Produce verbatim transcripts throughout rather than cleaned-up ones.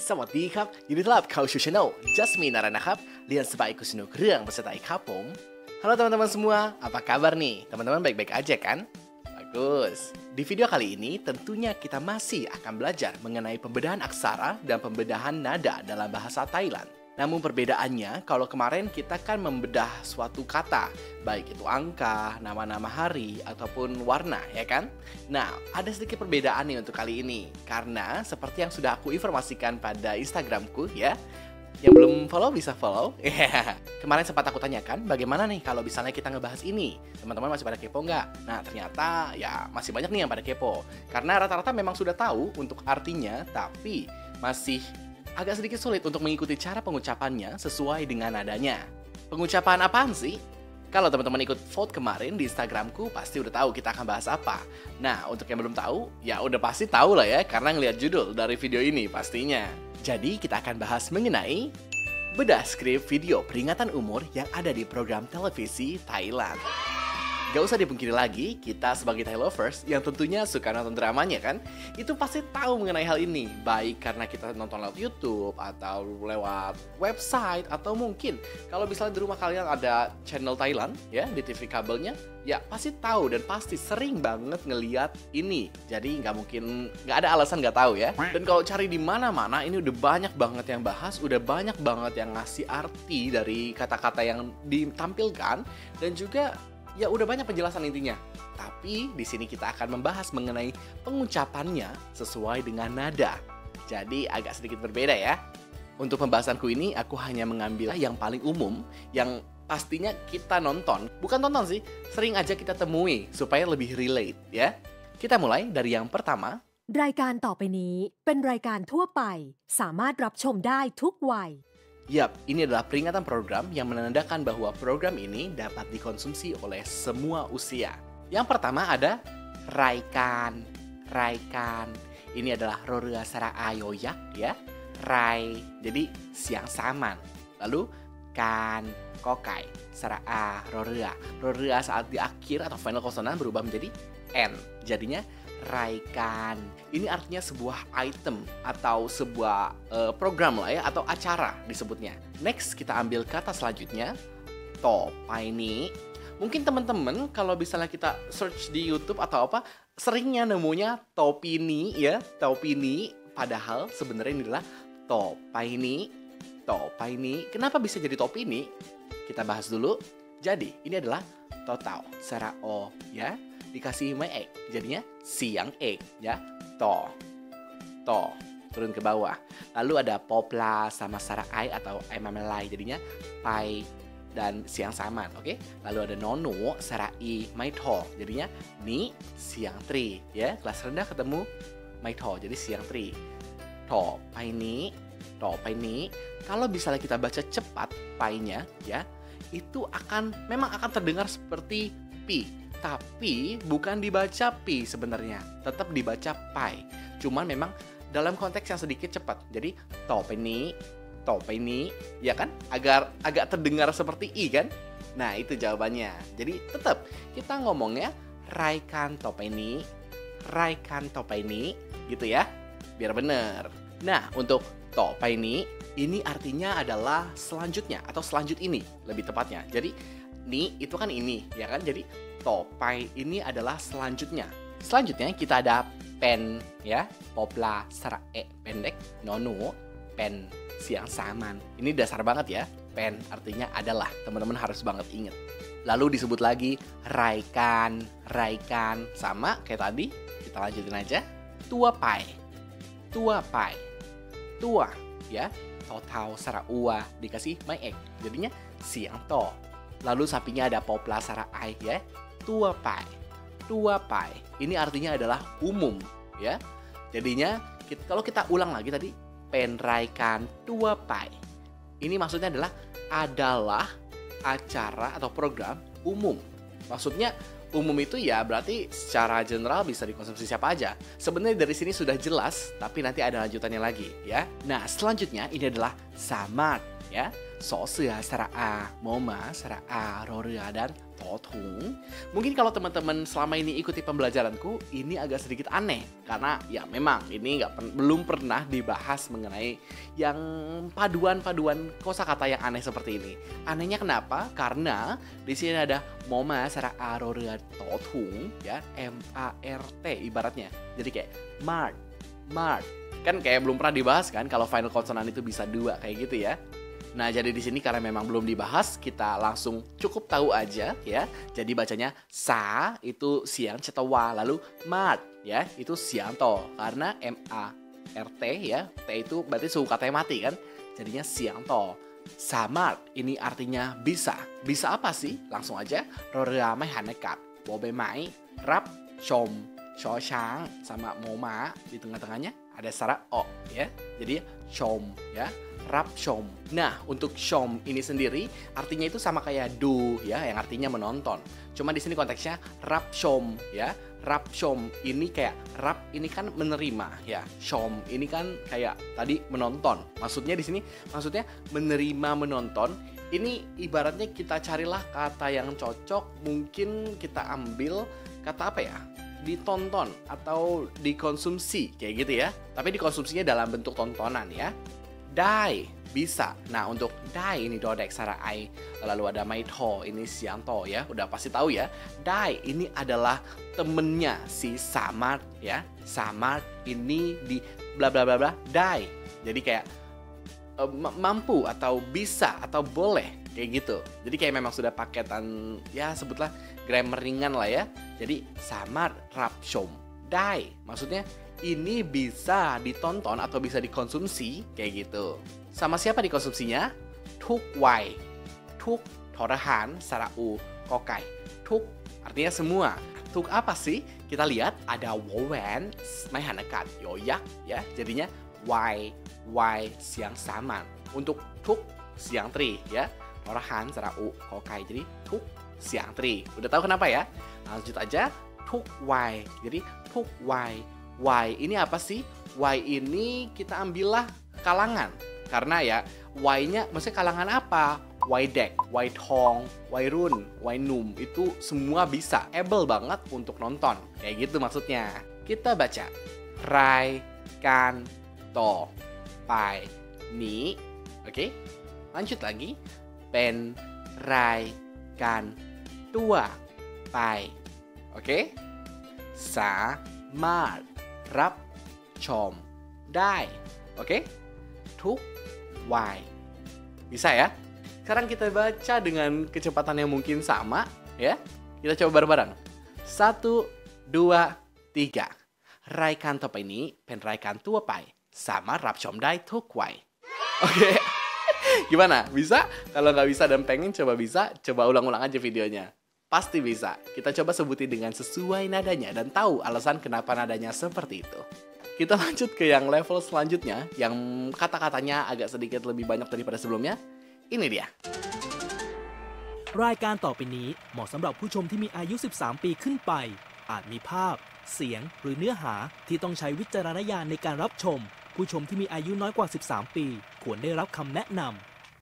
สวัสดีครับยินดีต้อนรับเข้าสู่ช anel Jasmine Narana ครับ Ringan sebaik sunu kerang beserta Ikapom. Halo teman-teman semua, apa kabar nih? Teman-teman baik-baik aja kan? Bagus. Di video kali ini tentunya kita masih akan belajar mengenai pembedahan aksara dan pembedahan nada dalam bahasa Thailand. Namun perbedaannya, kalau kemarin kita kan membedah suatu kata, baik itu angka, nama-nama hari, ataupun warna, ya kan? Nah, ada sedikit perbedaan nih untuk kali ini. Karena seperti yang sudah aku informasikan pada Instagramku, ya. Yang belum follow bisa follow. Kemarin sempat aku tanyakan, bagaimana nih kalau misalnya kita ngebahas ini? Teman-teman masih pada kepo nggak? Nah, ternyata ya masih banyak nih yang pada kepo. Karena rata-rata memang sudah tahu untuk artinya, tapi masih agak sedikit sulit untuk mengikuti cara pengucapannya sesuai dengan nadanya. Pengucapan apaan sih? Kalau teman-teman ikut vote kemarin di Instagramku, pasti udah tahu kita akan bahas apa. Nah, untuk yang belum tahu, ya udah pasti tahu lah ya, karena ngelihat judul dari video ini pastinya. Jadi, kita akan bahas mengenai bedah skrip video peringatan umur yang ada di program televisi Thailand. Gak usah dipungkiri lagi, kita sebagai Thai lovers yang tentunya suka nonton dramanya kan, itu pasti tahu mengenai hal ini. Baik karena kita nonton lewat YouTube, atau lewat website, atau mungkin kalau misalnya di rumah kalian ada channel Thailand ya, di T V kabelnya, ya pasti tahu dan pasti sering banget ngeliat ini. Jadi nggak mungkin, nggak ada alasan nggak tahu ya. Dan kalau cari di mana-mana, ini udah banyak banget yang bahas, udah banyak banget yang ngasih arti dari kata-kata yang ditampilkan, dan juga ya udah banyak penjelasan intinya. Tapi di sini kita akan membahas mengenai pengucapannya sesuai dengan nada. Jadi agak sedikit berbeda ya. Untuk pembahasanku ini aku hanya mengambil yang paling umum, yang pastinya kita nonton, bukan tonton sih, sering aja kita temui supaya lebih relate ya. Kita mulai dari yang pertama. รายการต่อไปนี้เป็นรายการทั่วไปสามารถรับชมได้ทุกวัย Yap, ini adalah peringatan program yang menandakan bahwa program ini dapat dikonsumsi oleh semua usia. Yang pertama ada Raikan. Raikan. Ini adalah Rorea Sara Ayoyak ya. Rai, jadi siang saman. Lalu Kan, Kokai, Sara A, Rorea. Rorea saat di akhir atau final konsonan berubah menjadi N. Jadinya Raikan. Ini artinya sebuah item atau sebuah uh, program lah ya, atau acara disebutnya. Next kita ambil kata selanjutnya, Topaini. Mungkin teman-teman kalau misalnya kita search di YouTube atau apa, seringnya nemunya Topini ya, Topini. Padahal sebenarnya ini adalah Topaini. Topaini. Kenapa bisa jadi Topini? Kita bahas dulu. Jadi ini adalah Totau Sarao ya. Dikasih my egg, jadinya siang egg ya. To, to, turun ke bawah. Lalu ada popla sama sarai atau aimamelai, jadinya pai dan siang saman, oke? Okay? Lalu ada nono sarai maito, jadinya ni siang tri ya. Kelas rendah ketemu maito, jadi siang tri. To pai ni, to pai ni. Kalau misalnya kita baca cepat pai-nya ya, itu akan memang akan terdengar seperti pi. Tapi bukan dibaca pi sebenarnya, tetap dibaca pai. Cuman memang dalam konteks yang sedikit cepat. Jadi top ini, top ini, ya kan? Agar agak terdengar seperti i kan? Nah itu jawabannya. Jadi tetap kita ngomongnya raikan top ini, raikan top ini, gitu ya, biar bener. Nah untuk top ini, ini artinya adalah selanjutnya atau selanjut ini, lebih tepatnya. Jadi ni itu kan ini, ya kan? Jadi topai ini adalah selanjutnya. Selanjutnya kita ada pen ya, popla sarae pendek, nonu pen siang saman. Ini dasar banget ya. Pen artinya adalah, teman-teman harus banget inget. Lalu disebut lagi raikan, raikan sama kayak tadi. Kita lanjutin aja. Tua pai, tua pai, tua ya. Totau saraua dikasih my egg, jadinya siang to. Lalu sapinya ada popla saraai ya. Tua pai, tua pai. Ini artinya adalah umum, ya. Jadinya kita, kalau kita ulang lagi tadi, penraikan tua pai. Ini maksudnya adalah adalah acara atau program umum. Maksudnya umum itu ya berarti secara general bisa dikonsumsi siapa aja. Sebenarnya dari sini sudah jelas, tapi nanti ada lanjutannya lagi, ya. Nah selanjutnya ini adalah samat, ya. So sia sara a, moma sara a, rorea dan totung. Mungkin kalau teman-teman selama ini ikuti pembelajaranku, ini agak sedikit aneh karena ya memang ini nggak pen- belum pernah dibahas mengenai yang paduan-paduan kosakata yang aneh seperti ini. Anehnya kenapa? Karena di sini ada moma sara a, rorea totung, ya, M A R T ibaratnya. Jadi kayak mart, mart. Kan kayak belum pernah dibahas kan kalau final konsonan itu bisa dua kayak gitu ya. Nah, jadi di sini karena memang belum dibahas, kita langsung cukup tahu aja ya. Jadi bacanya sa itu siang cetawa, lalu mat ya itu siang to. Karena M A R T ya, T itu berarti suhu katanya mati kan. Jadinya siang to. Samat ini artinya bisa. Bisa apa sih? Langsung aja. Roramai hanekat. Bobe mai rap shom. Shosang sama moma di tengah-tengahnya ada sara o ya. Jadi shom ya. Rap shom. Nah, untuk shom ini sendiri artinya itu sama kayak do ya, yang artinya menonton. Cuma di sini konteksnya rap shom ya. Rap shom ini kayak rap ini kan menerima ya. Shom ini kan kayak tadi menonton. Maksudnya di sini maksudnya menerima menonton. Ini ibaratnya kita carilah kata yang cocok, mungkin kita ambil kata apa ya? Ditonton atau dikonsumsi kayak gitu ya. Tapi dikonsumsinya dalam bentuk tontonan ya. Dai bisa. Nah, untuk dai ini dodek sara ai, lalu ada maito ini sianto ya, udah pasti tahu ya. Dai ini adalah temennya si Samart ya. Samart ini di bla bla bla bla dai. Jadi kayak uh, mampu atau bisa atau boleh kayak gitu. Jadi kayak memang sudah paketan ya sebutlah grammar ringan lah ya. Jadi Samart rap shom dai maksudnya ini bisa ditonton atau bisa dikonsumsi kayak gitu. Sama siapa dikonsumsinya? Tuk wai. Tuk torahan sarau kokai. Tuk artinya semua. Tuk apa sih? Kita lihat ada wowen mai hanakat yoyak ya. Jadinya wai wai siang saman. Untuk tuk siang tri ya. Torahan sarau kokai. Jadi tuk siang tri. Udah tahu kenapa ya? Lanjut aja. Tuk wai. Jadi tuk wai. Y ini apa sih? Y ini kita ambillah kalangan. Karena ya Y-nya maksudnya kalangan apa? Y dek, Y tong, Y run, Y num itu semua bisa. Able banget untuk nonton. Kayak gitu maksudnya. Kita baca. Rai, kan, to, pai, ni. Oke? Lanjut lagi. Pen, rai, kan, tua, pai. Oke? Sa, mar. Rap, chom, dai. Oke? Tuk, wai. Bisa ya? Sekarang kita baca dengan kecepatan yang mungkin sama ya. Kita coba bareng-bareng. Satu, dua, tiga. Raikan top ini pen raikan tua pai. Sama rap chom dai tuk wai. Oke? Gimana? Bisa? Kalau nggak bisa dan pengen coba bisa, coba ulang-ulang aja videonya. Pasti bisa. Kita coba sebutin dengan sesuai nadanya dan tahu alasan kenapa nadanya seperti itu. Kita lanjut ke yang level selanjutnya, yang kata-katanya agak sedikit lebih banyak daripada sebelumnya. Ini dia. รายการต่อไปนี้เหมาะสำหรับผู้ชมที่มีอายุ สิบสาม ปีขึ้นไป อาจมีภาพ เสียง หรือเนื้อหาที่ต้องใช้วิจารณญาณในการรับชม ผู้ชมที่มีอายุน้อยกว่า สิบสาม ปี ควรได้รับคำแนะนำ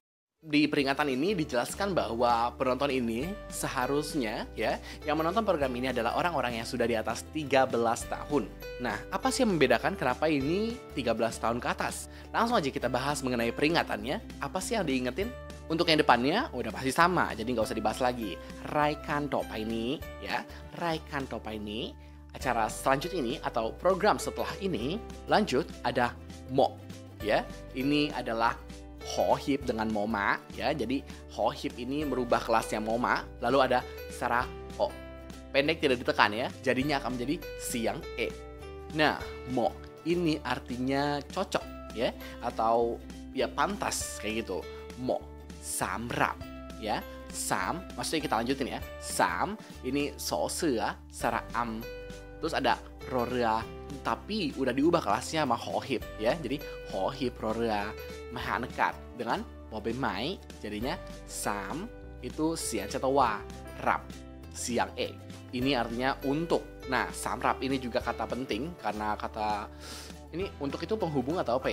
Di peringatan ini dijelaskan bahwa penonton ini seharusnya ya yang menonton program ini adalah orang-orang yang sudah di atas tiga belas tahun. Nah, apa sih yang membedakan kenapa ini tiga belas tahun ke atas? Langsung aja kita bahas mengenai peringatannya. Apa sih yang diingetin? Untuk yang depannya udah pasti sama, jadi nggak usah dibahas lagi. Raikan topa ini ya, Raikan topa ini acara selanjutnya ini atau program setelah ini lanjut ada mo ya. Ini adalah Hohip dengan moma ya. Jadi hohip ini merubah kelasnya moma. Lalu ada sara o. Pendek tidak ditekan ya. Jadinya akan menjadi siang e. Nah, mo ini artinya cocok ya atau ya pantas kayak gitu. Mo samrap ya. Sam maksudnya kita lanjutin ya. Sam ini so sea sara am. Terus ada rorea tapi udah diubah kelasnya sama hohip ya. Jadi hohip rorea mahanekat dengan bobe mai jadinya sam itu siang cetawa rap siang e. Ini artinya untuk. Nah, samrap ini juga kata penting karena kata ini untuk itu penghubung atau apa ya?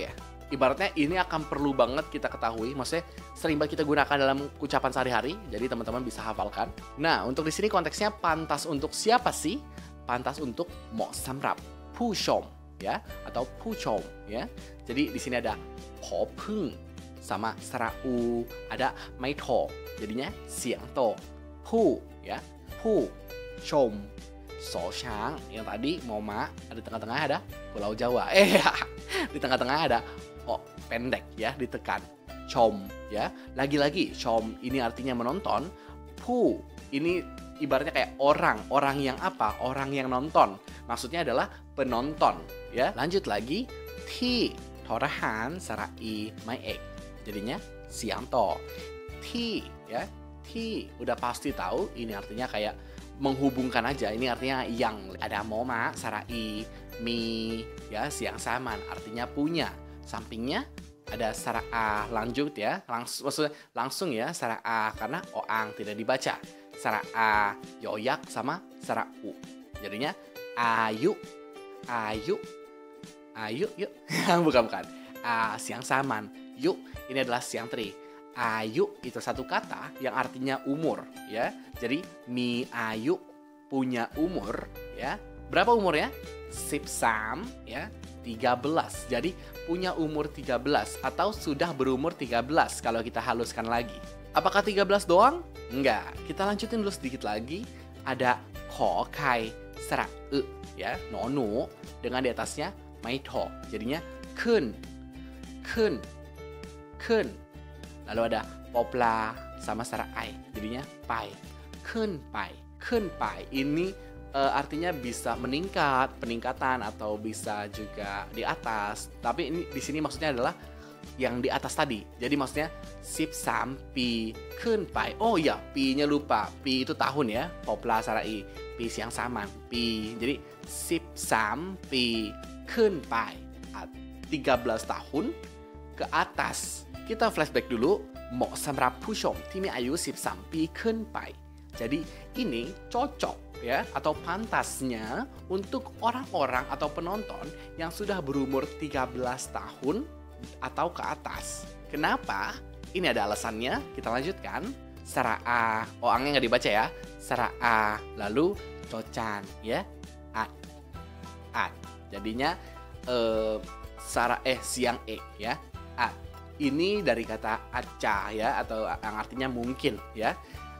ibaratnya ini akan perlu banget kita ketahui, maksudnya sering banget kita gunakan dalam ucapan sehari-hari, jadi teman-teman bisa hafalkan. Nah, untuk di sini konteksnya pantas untuk siapa sih? Pantas untuk mo samrap pushom ya atau puchom ya. Jadi di sini ada po peng sama serau, ada mai to, jadinya siang to, pu ya, pu chom. So Shang yang tadi Moma, ada di tengah-tengah ada Pulau Jawa. Eh di tengah-tengah ada oh pendek ya, ditekan. Chom ya. Lagi-lagi chom ini artinya menonton. Pu ini ibaratnya kayak orang, orang yang apa? Orang yang nonton. Maksudnya adalah penonton ya. Lanjut lagi Ti Torahan Sarai Mai Ek. Jadinya siang to. Ti ya. Ti udah pasti tahu ini artinya kayak menghubungkan aja, ini artinya yang. Ada moma, sarai, mi, ya siang saman, artinya punya. Sampingnya ada saraa, lanjut ya, langsung maksudnya langsung ya saraa karena oang tidak dibaca. Saraa yoyak sama sarau. Jadinya ayu, ayu, ayu, yuk. bukan bukan. A, siang saman, yuk. Ini adalah siang tri. Ayu itu satu kata yang artinya umur ya. Jadi mi ayu punya umur ya. Berapa umurnya? Sipsam ya, tiga belas. Jadi punya umur tiga belas atau sudah berumur tiga belas kalau kita haluskan lagi. Apakah tiga belas doang? Enggak. Kita lanjutin dulu sedikit lagi. Ada ko kai sera e ya, nonu dengan di atasnya maito. Jadinya kun. Kun. Kun. Lalu ada popla sama sarai, jadinya pai. Kun pai, kun pai. Ini e, artinya bisa meningkat, peningkatan atau bisa juga di atas. Tapi ini di sini maksudnya adalah yang di atas tadi. Jadi maksudnya sip sampi kun pai. Oh iya, pi-nya lupa. Pi itu tahun ya. Popla sarai, pi siang saman, pi. Jadi sip sampi kun pai. tiga belas tahun ke atas. Kita flashback dulu, mo samrap pushom timi ayu sip sampi kun pai. Jadi ini cocok ya atau pantasnya untuk orang-orang atau penonton yang sudah berumur tiga belas tahun atau ke atas. Kenapa? Ini ada alasannya, kita lanjutkan. Saraa, oangnya nggak dibaca ya. Saraa, lalu cocan ya. At, at. Jadinya eh, sara eh siang e ya. At. Ini dari kata aca ya atau yang artinya mungkin ya.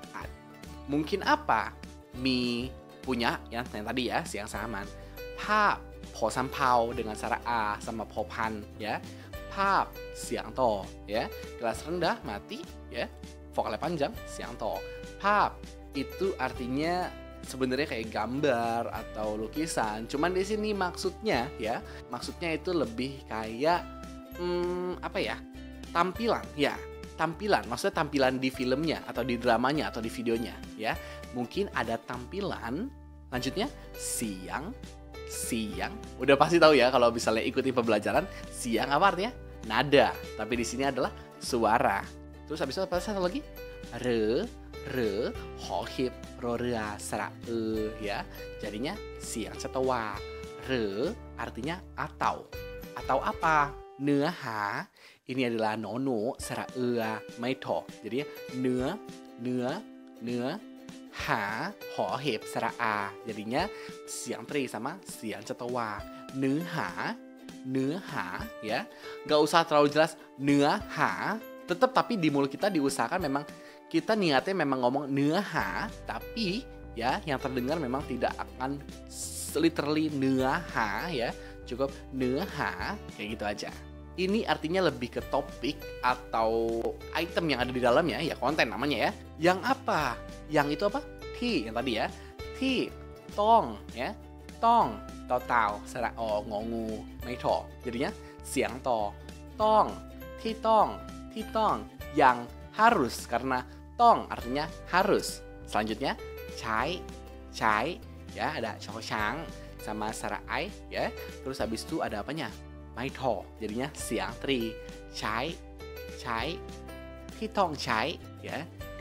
Mungkin apa? Mi punya yang, yang tadi ya siang saman. Pa po sampau dengan sara a sama popan ya. Pa siang to ya. Kelas rendah mati ya. Vokalnya panjang siang to. Pa itu artinya sebenarnya kayak gambar atau lukisan. Cuman di sini maksudnya ya, maksudnya itu lebih kayak hmm, apa ya? Tampilan, ya tampilan, maksudnya tampilan di filmnya atau di dramanya atau di videonya ya. Mungkin ada tampilan. Lanjutnya siang, siang. Udah pasti tahu ya kalau misalnya ikuti pembelajaran. Siang apa artinya? Nada. Tapi di sini adalah suara. Terus habis itu apa satu lagi? Re, re, hohip, rorea, sera, e ya. Jadinya siang setewa. Re artinya atau. Atau apa? Neha. Ini adalah nono, sera ea, maito. Jadi นื้อ,เนื้อ, เนื้อ หา หอ เห็บ sera a. Jadinya siang tri sama siang cetawa. เนื้อ หา, เนื้อ หา ya. Gak usah terlalu jelas เนื้อ หา. Tetap tapi di mulut kita diusahakan memang kita niatnya memang ngomong เนื้อ หา. Tapi ya yang terdengar memang tidak akan literally เนื้อ หา ya. Cukup เนื้อ หา kayak gitu aja. Ini artinya lebih ke topik atau item yang ada di dalamnya, ya konten namanya ya. Yang apa? Yang itu apa? Ti, yang tadi ya. Ti, tong, ya. Tong, tau-tau, sera o, ngongu, maito. Jadinya siang to. Tong, ti tong, ti tong. Yang harus, karena tong artinya harus. Selanjutnya, cai, cai, ya ada chang sama sera ai, ya. Terus habis itu ada apanya? Maito, jadinya siang tri. Chai, chai, ti tong chai, ya. Ti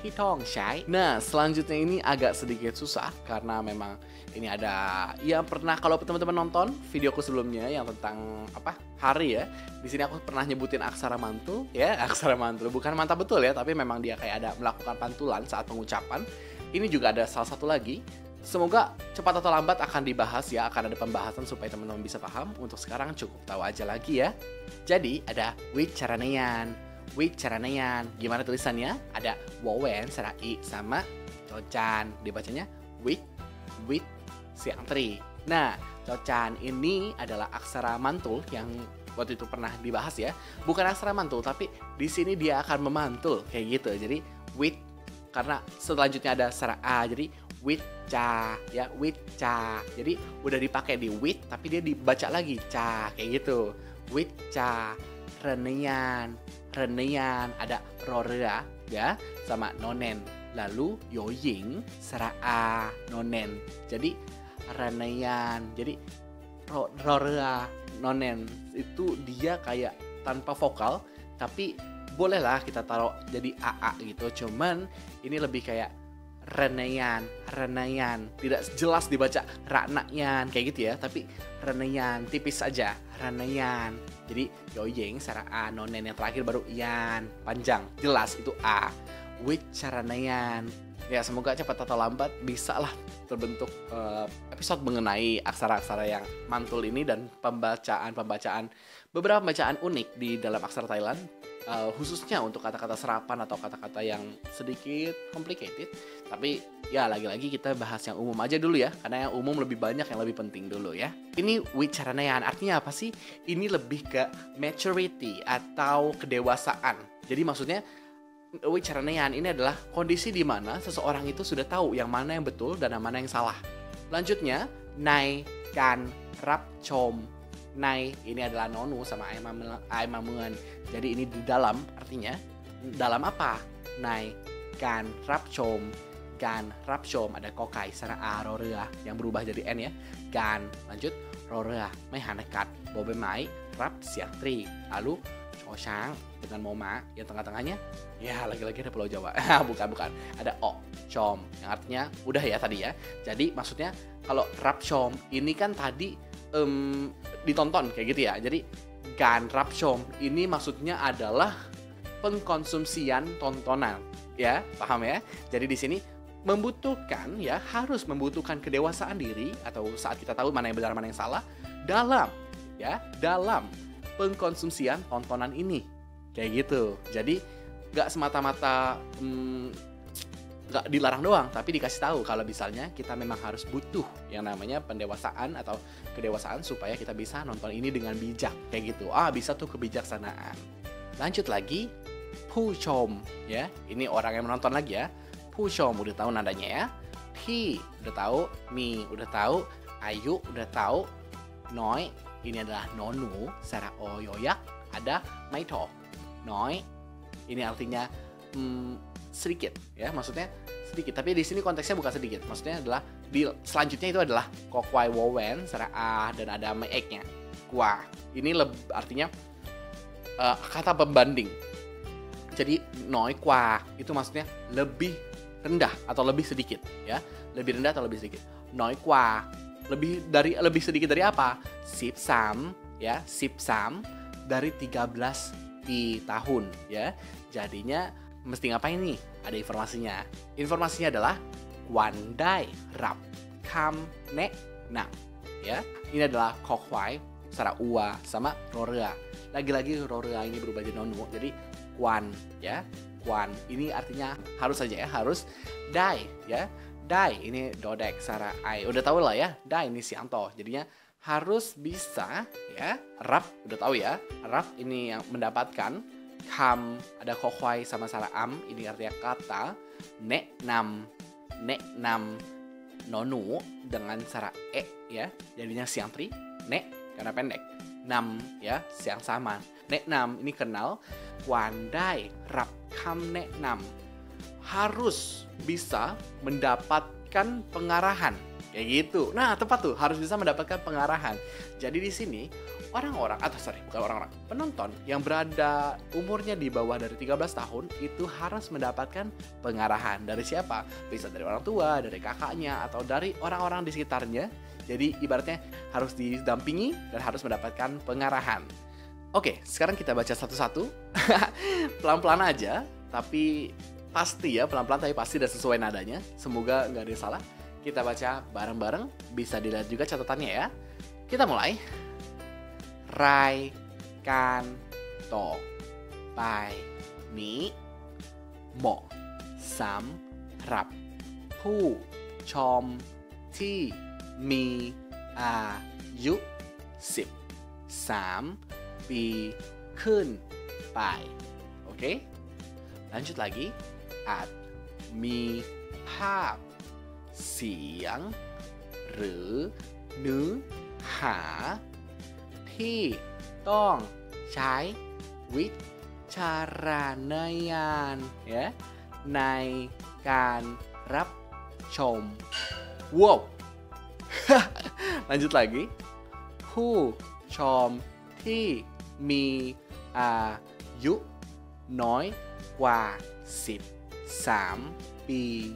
ที่ต้องใช้ Nah, selanjutnya ini agak sedikit susah karena memang ini ada ya pernah kalau teman-teman nonton videoku sebelumnya yang tentang apa? Hari ya. Di sini aku pernah nyebutin aksara mantul ya, aksara mantul bukan mantap betul ya, tapi memang dia kayak ada melakukan pantulan saat pengucapan. Ini juga ada salah satu lagi. Semoga cepat atau lambat akan dibahas ya, akan ada pembahasan supaya teman-teman bisa paham. Untuk sekarang cukup tahu aja lagi ya. Jadi ada wicaranean, wicaranean. Gimana tulisannya? Ada wawen, sara i sama cocan. Dibacanya wit, wit, siang tri. Nah, cocan ini adalah aksara mantul yang waktu itu pernah dibahas ya. Bukan aksara mantul, tapi di sini dia akan memantul kayak gitu. Jadi wit karena selanjutnya ada sara a, jadi wit ca ya, wit ca. Jadi udah dipakai di wit tapi dia dibaca lagi ca kayak gitu. Wit ca, renean, renean ada rorea ya sama nonen. Lalu yoying sara a nonen. Jadi renean. Jadi ro, rorea nonen itu dia kayak tanpa vokal tapi bolehlah kita taruh jadi aa gitu. Cuman ini lebih kayak renean, renean, tidak jelas dibaca raknayan kayak gitu ya, tapi renean tipis aja, renean. Jadi yoying sara a nonen yang terakhir baru yan, panjang, jelas itu a. Wicaranean. Ya semoga cepat atau lambat bisa lah terbentuk uh, episode mengenai aksara-aksara yang mantul ini dan pembacaan-pembacaan beberapa bacaan unik di dalam aksara Thailand. Uh, khususnya untuk kata-kata serapan atau kata-kata yang sedikit complicated. Tapi ya lagi-lagi kita bahas yang umum aja dulu ya, karena yang umum lebih banyak, yang lebih penting dulu ya. Ini wicaranean artinya apa sih? Ini lebih ke maturity atau kedewasaan. Jadi maksudnya wicaranean ini adalah kondisi di mana seseorang itu sudah tahu yang mana yang betul dan yang mana yang salah. Lanjutnya, nai kan rap chom. Nai ini adalah nonu sama aimamen. Jadi ini di dalam, artinya dalam apa? Nai kan rap chom. Gan rap chom ada kokai sara a rorea yang berubah jadi n ya. Gan lanjut rorea mai hanakat bobe mai rap siang tri. Lalu Choshang dengan moma yang tengah-tengahnya ya lagi-lagi ada Pulau Jawa. bukan bukan ada o chom yang artinya udah ya tadi ya. Jadi maksudnya kalau rap chom ini kan tadi um, ditonton kayak gitu ya. Jadi gan rap chom ini maksudnya adalah pengkonsumsian tontonan ya, paham ya? Jadi di sini membutuhkan ya, harus membutuhkan kedewasaan diri atau saat kita tahu mana yang benar mana yang salah dalam ya, dalam pengkonsumsian tontonan ini kayak gitu. Jadi nggak semata-mata hmm, nggak dilarang doang, tapi dikasih tahu kalau misalnya kita memang harus butuh yang namanya pendewasaan atau kedewasaan supaya kita bisa nonton ini dengan bijak kayak gitu. Ah bisa tuh kebijaksanaan. Lanjut lagi, puchom ya, ini orang yang menonton lagi ya. Puchom udah tahu nadanya ya. Pi udah tahu, mi udah tahu, ayu udah tahu, noi ini adalah nonu, sara o yoyak, ada maito. Noi ini artinya hmm, sedikit ya, maksudnya sedikit, tapi di sini konteksnya bukan sedikit, maksudnya adalah di selanjutnya itu adalah kokwai wowen sara a dan ada meeknya kwa. Ini lebih artinya uh, kata pembanding. Jadi noi kwa itu maksudnya lebih rendah atau lebih sedikit ya, lebih rendah atau lebih sedikit. Noi kwa lebih dari lebih sedikit dari apa? Sip sam ya, sip sam dari tiga belas di tahun ya. Jadinya mesti ngapain nih? Ada informasinya. Informasinya adalah wandai rap kam ne na ya. Ini adalah kokwai, sara ua sama rorea. Lagi-lagi rorea ini berubah jadi nonu. Jadi kwan ya. Kwan ini artinya harus saja ya, harus dai ya. Dai ini dodek sara ai. Udah tahu lah ya. Dai ini sianto. Jadinya harus bisa ya. Rap udah tahu ya. Rap ini yang mendapatkan kam ada kokwai sama sara am, ini artinya kata. Nek nam, nek nam nonu dengan sara e ya. Jadinya siang tri. Nek karena pendek. Nam ya, siang sama. Nek nam ini kenal. Wandai rap kam nek nam, harus bisa mendapatkan pengarahan Kayak gitu. Nah, tepat tuh, harus bisa mendapatkan pengarahan. Jadi di sini orang-orang atau sorry, bukan orang-orang, penonton yang berada umurnya di bawah dari tiga belas tahun itu harus mendapatkan pengarahan. Dari siapa? Bisa dari orang tua, dari kakaknya, atau dari orang-orang di sekitarnya. Jadi ibaratnya harus didampingi dan harus mendapatkan pengarahan. Oke, sekarang kita baca satu-satu. Pelan-pelan aja, tapi pasti ya, pelan-pelan tapi pasti dan sesuai nadanya. Semoga nggak ada yang salah. Kita baca bareng-bareng, bisa dilihat juga catatannya ya. Kita mulai. Rai kan to pai ni mo sam rapผู้ชมที่มีอายุสิบสามปีขึ้นไปโอเค lanjut lagi อาจมีภาพเสียงหรือเนื้อหาที่ต้องใช้วิจารณญาณ ya ในการรับชม wow lanjut lagi ผู้ชมที่มีอายุน้อยกว่าสิบสามปี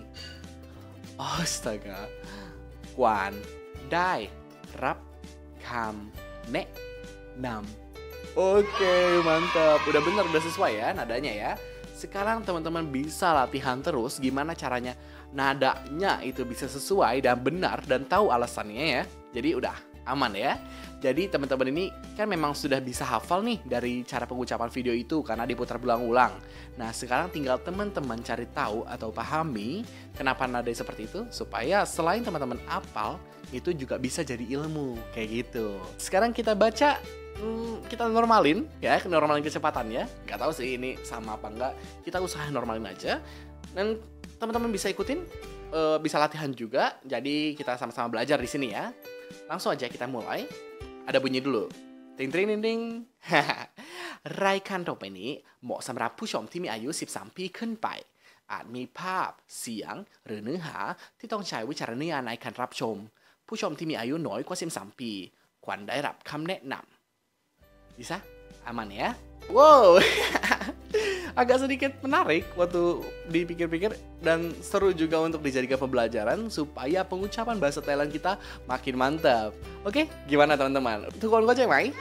astaga ควรได้รับคำแนะนำ Oke, mantap. Udah bener, udah sesuai ya nadanya ya. Sekarang teman-teman bisa latihan terus gimana caranya nadanya itu bisa sesuai dan benar dan tahu alasannya ya. Jadi udah aman ya. Jadi teman-teman ini kan memang sudah bisa hafal nih dari cara pengucapan video itu karena diputar berulang-ulang. Nah sekarang tinggal teman-teman cari tahu atau pahami kenapa nadanya seperti itu supaya selain teman-teman hafal itu juga bisa jadi ilmu kayak gitu. Sekarang kita baca. Hmm, kita normalin ya, normalin kecepatannya. Gak tahu sih ini sama apa enggak. Kita usahain normalin aja. Dan teman-teman bisa ikutin, e, bisa latihan juga. Jadi kita sama-sama belajar di sini ya. Langsung aja kita mulai. Ada bunyi dulu. Ting ting ting ting. รายการต่อไปนี้เหมาะสำหรับผู้ชมที่มีอายุสิบสามปีขึ้นไปอาจมีภาพเสียงหรือเนื้อหาที่ต้องใช้วิจารณญาณในการรับชมผู้ชมที่มีอายุน้อยกว่าสิบสามปีควรได้รับคำแนะนำBisa? Aman ya? Wow, agak sedikit menarik waktu dipikir-pikir dan seru juga untuk dijadikan pembelajaran supaya pengucapan bahasa Thailand kita makin mantap. Oke, gimana teman-teman? Tukon goceng, Mai?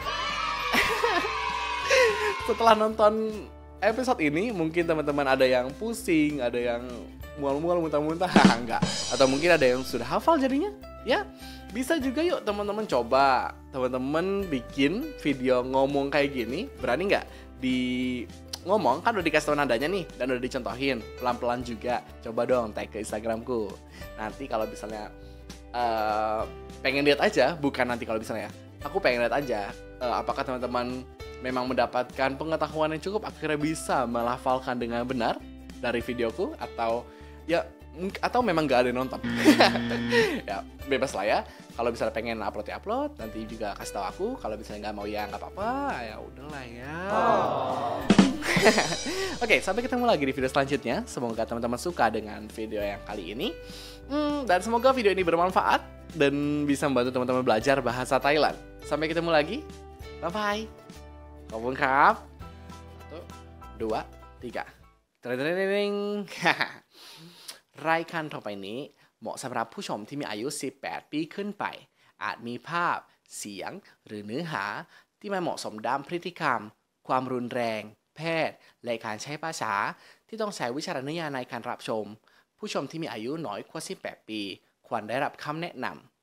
Setelah nonton episode ini, mungkin teman-teman ada yang pusing, ada yang mual-mual, muntah-muntah, enggak. Atau mungkin ada yang sudah hafal jadinya, ya? Bisa juga yuk teman-teman coba. Teman-teman bikin video ngomong kayak gini, berani nggak? Di ngomong kan udah dikasih tau nadanya nih dan udah dicontohin pelan-pelan juga. Coba dong tag ke Instagramku. Nanti kalau misalnya uh, pengen lihat aja, bukan nanti kalau misalnya aku pengen lihat aja uh, apakah teman-teman memang mendapatkan pengetahuan yang cukup akhirnya bisa melafalkan dengan benar dari videoku atau ya atau memang gak ada yang nonton. Ya bebas lah ya. Kalau misalnya pengen upload ya upload, nanti juga kasih tahu aku. Kalau misalnya nggak mau ya nggak apa-apa, ya udahlah ya. Oh. Oke, sampai ketemu lagi di video selanjutnya. Semoga teman-teman suka dengan video yang kali ini. Hmm, dan semoga video ini bermanfaat dan bisa membantu teman-teman belajar bahasa Thailand. Sampai ketemu lagi. Bye bye. ขอบคุณครับ Satu, dua, tiga. Tring-tring-tring. รายการต่อไปนี้เหมาะสำหรับผู้ชมที่มีอายุสิบแปดปีขึ้นไปอาจมีภาพเสียงหรือเนื้อหาที่ไม่เหมาะสมด้านพฤติกรรมความรุนแรงแพทย์และการใช้ภาษาที่ต้องใช้วิจารณญาณในการรับชมผู้ชมที่มีอายุน้อยกว่าสิบแปดปีควรได้รับคำแนะนำ